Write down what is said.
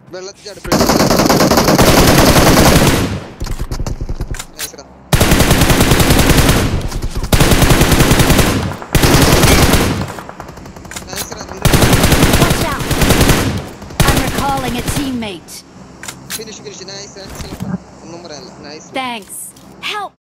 വെള്ളത്തിൽ ചാടി നൈസ്ഡാ നൈസ്ഡാ Watch out! I'm recalling a teammate. Finish nice ഒന്നും പറയാനില്ല നൈസ് Thanks. Help!